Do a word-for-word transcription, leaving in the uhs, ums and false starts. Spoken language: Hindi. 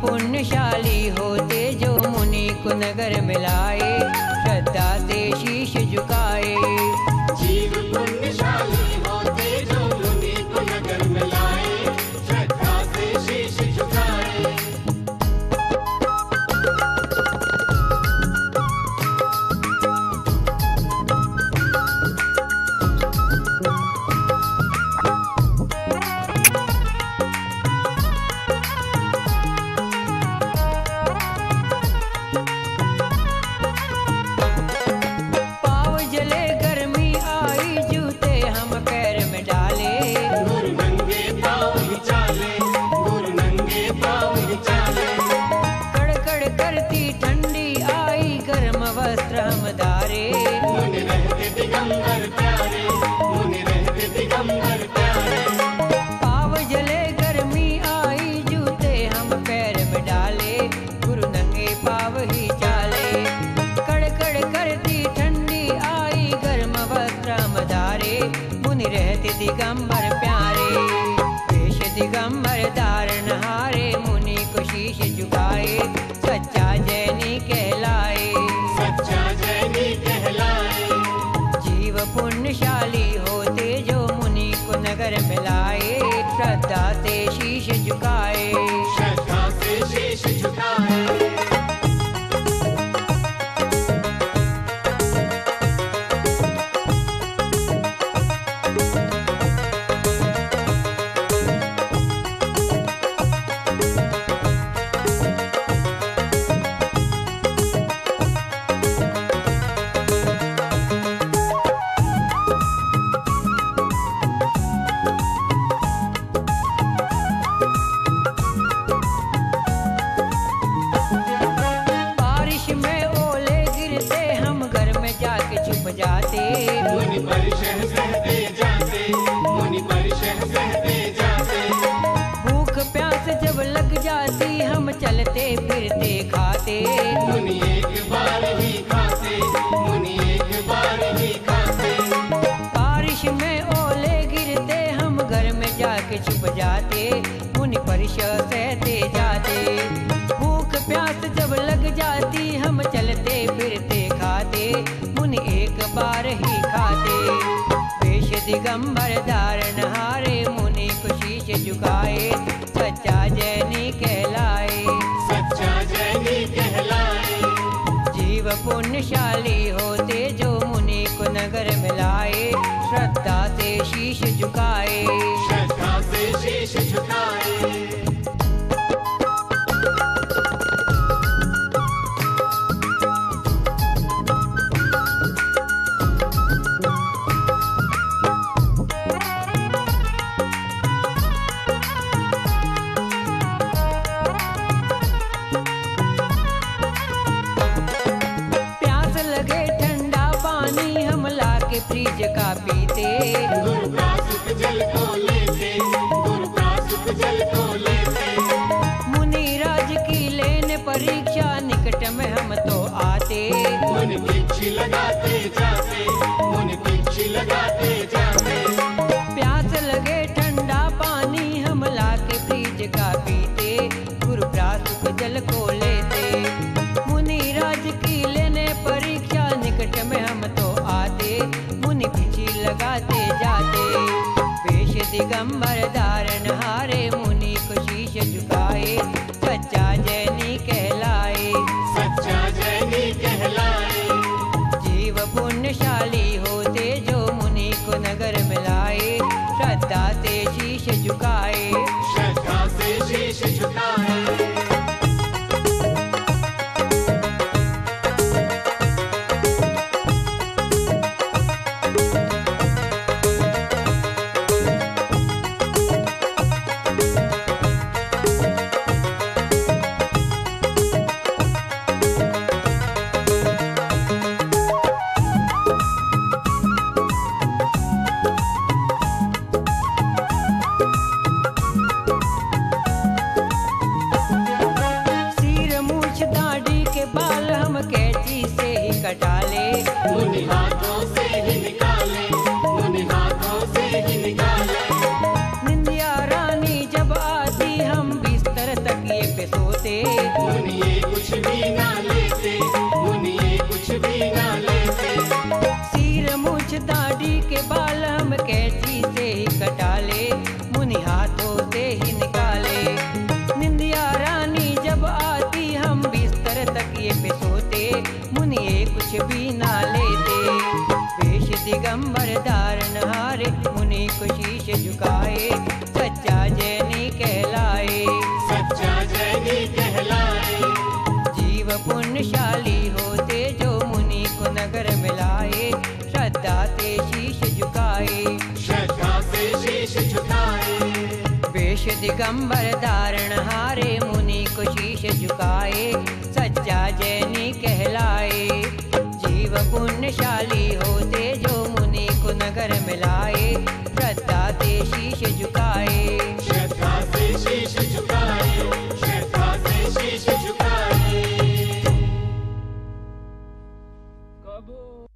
पुण्यशाली होते जो मुनि को नगर मिलाए, श्रद्धा से शीश झुकाए। जीव पुण्यशाली होते जो मुनि को नगर मिलाए, श्रद्धा से शीश झुकाए। दिगंबर प्यारे, वेश दिगंबर धारण हारे, मुनि को शीश झुकाए, सच्चा जैनी कहलाए। सच्चा जैनी कहलाए। जीव पुण्यशाली होते जो मुनि को नगर मिलाए, श्रद्धा से शीश झुकाए। श्रद्धा से शीश झुकाए। जाते मुनि परिशह सहते जाते, मुनि परिशह सहते जाते। भूख प्यास जब लग जाती हम चलते फिरते खाते, मुनि एक बार ही खाते, मुनि एक बार ही खाते। बारिश में ओले गिरते हम घर में जाके छुप जाते, मुनि परिशह सहते जाते। भूख प्यास जब लग जाती हम चलते फिरते खाते, मुनि एक बार ही खाते। वेश दिगंबर धारण हारे, मुनि को शीश झुकाए, सच्चा जैनी कहलाए। सच्चा जैनी कहलाए। जीव पुण्यशाली होते जो मुनि को नगर मिलाए, श्रद्धा से शीश झुकाए। श्रद्धा से शीश झुकाए। फ्रिज का पीते, गुरुप्रासुक जल को लेते, गुरुप्रासुक जल को लेते। मुनि राज की लेने परीक्षा, निकट में हम तो आते, मुनि पीछे लगाते जाते, मुनि पीछे लगाते जाते। प्यास लगे ठंडा पानी हम लाके फ्रिज का पीते, गुरुप्रासुक जल को लेते। मुनि राज की लेने परीक्षा, निकट में हम तो आते, मुनि पीछे लगाते जाते। वेश दिगंबर धारण हारे, मुनि को शीश झुकाए, सच्चा जैनी कहलाए। सच्चा जैनी कहलाए। जीव पुण्यशाली होते जो मुनि को नगर मिलाए, श्रद्धा से शीश झुकाए। श्रद्धा से शीश झुकाए। भी ना लेते। वेश दिगंबर धारण हारे मुनि को शीश झुकाए, सच्चा जैनी कहलाए। सच्चा जैनी कहलाए। जीव पुण्यशाली होते जो मुनि को नगर मिलाए, श्रद्धा से शीश झुकाए। श्रद्धा से शीश झुकाए। वेश दिगंबर धारण हारे मुनि को शीश झुकाए, सच्चा जैनी कहलाए। जीव पुण्यशाली होते जो मुनि को नगर मिलाए, श्रद्धा से शीश झुकाए। श्रद्धा से शीश झुकाए। श्रद्धा से शीश झुकाए। कबो